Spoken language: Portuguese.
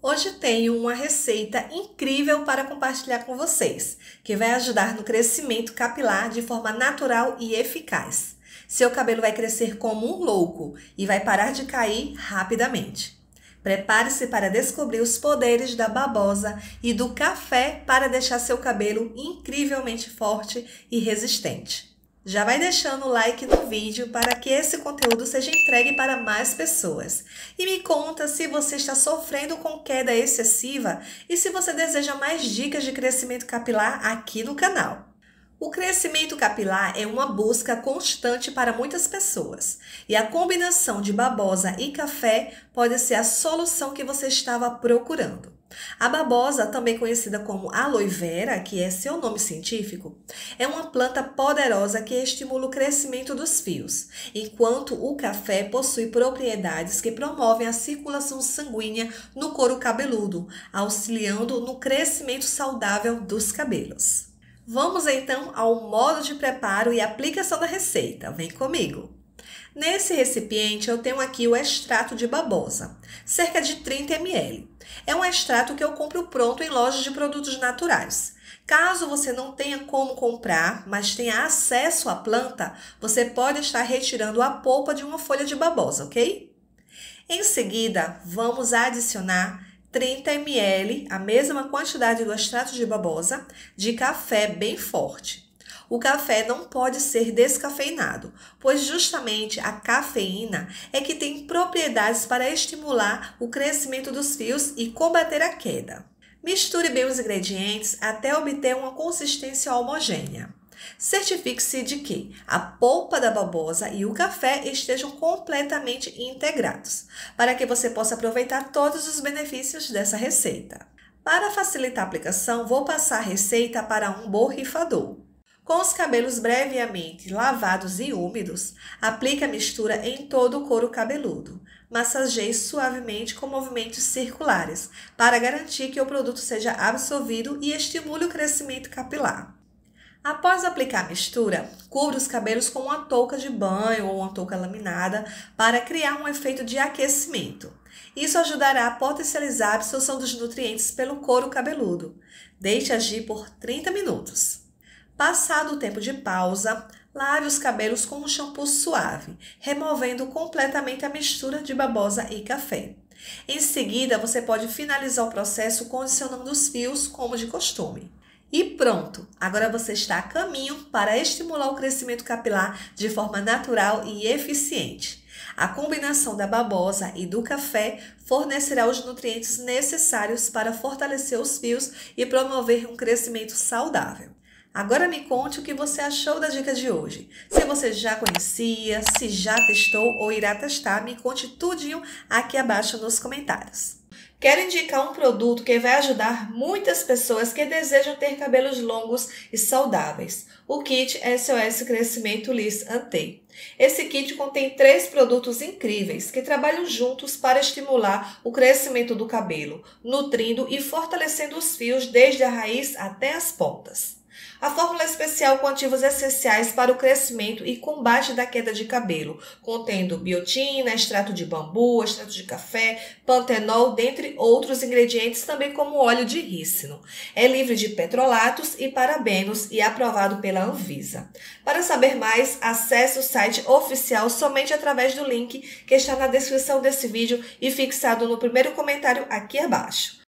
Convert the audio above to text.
Hoje tenho uma receita incrível para compartilhar com vocês, que vai ajudar no crescimento capilar de forma natural e eficaz. Seu cabelo vai crescer como um louco e vai parar de cair rapidamente. Prepare-se para descobrir os poderes da babosa e do café para deixar seu cabelo incrivelmente forte e resistente. Já vai deixando o like no vídeo para que esse conteúdo seja entregue para mais pessoas. E me conta se você está sofrendo com queda excessiva e se você deseja mais dicas de crescimento capilar aqui no canal. O crescimento capilar é uma busca constante para muitas pessoas, e a combinação de babosa e café pode ser a solução que você estava procurando. A babosa, também conhecida como aloe vera, que é seu nome científico, é uma planta poderosa que estimula o crescimento dos fios, enquanto o café possui propriedades que promovem a circulação sanguínea no couro cabeludo, auxiliando no crescimento saudável dos cabelos. Vamos então ao modo de preparo e aplicação da receita. Vem comigo! Nesse recipiente eu tenho aqui o extrato de babosa, cerca de 30 ml. É um extrato que eu compro pronto em lojas de produtos naturais. Caso você não tenha como comprar, mas tenha acesso à planta, você pode estar retirando a polpa de uma folha de babosa, ok? Em seguida, vamos adicionar 30 ml, a mesma quantidade do extrato de babosa, de café bem forte. O café não pode ser descafeinado, pois justamente a cafeína é que tem propriedades para estimular o crescimento dos fios e combater a queda. Misture bem os ingredientes até obter uma consistência homogênea. Certifique-se de que a polpa da babosa e o café estejam completamente integrados, para que você possa aproveitar todos os benefícios dessa receita. Para facilitar a aplicação, vou passar a receita para um borrifador. Com os cabelos previamente lavados e úmidos, aplique a mistura em todo o couro cabeludo. Massageie suavemente com movimentos circulares, para garantir que o produto seja absorvido e estimule o crescimento capilar. Após aplicar a mistura, cubra os cabelos com uma touca de banho ou uma touca laminada para criar um efeito de aquecimento. Isso ajudará a potencializar a absorção dos nutrientes pelo couro cabeludo. Deixe agir por 30 minutos. Passado o tempo de pausa, lave os cabelos com um shampoo suave, removendo completamente a mistura de babosa e café. Em seguida, você pode finalizar o processo condicionando os fios, como de costume. E pronto! Agora você está a caminho para estimular o crescimento capilar de forma natural e eficiente. A combinação da babosa e do café fornecerá os nutrientes necessários para fortalecer os fios e promover um crescimento saudável. Agora me conte o que você achou da dica de hoje. Se você já conhecia, se já testou ou irá testar, me conte tudinho aqui abaixo nos comentários. Quero indicar um produto que vai ajudar muitas pessoas que desejam ter cabelos longos e saudáveis. O kit SOS Crescimento Liss Antei. Esse kit contém 3 produtos incríveis que trabalham juntos para estimular o crescimento do cabelo, nutrindo e fortalecendo os fios desde a raiz até as pontas. A fórmula especial com ativos essenciais para o crescimento e combate da queda de cabelo, contendo biotina, extrato de bambu, extrato de café, pantenol, dentre outros ingredientes, também como óleo de rícino. É livre de petrolatos e parabenos e aprovado pela Anvisa. Para saber mais, acesse o site oficial somente através do link que está na descrição desse vídeo e fixado no primeiro comentário aqui abaixo.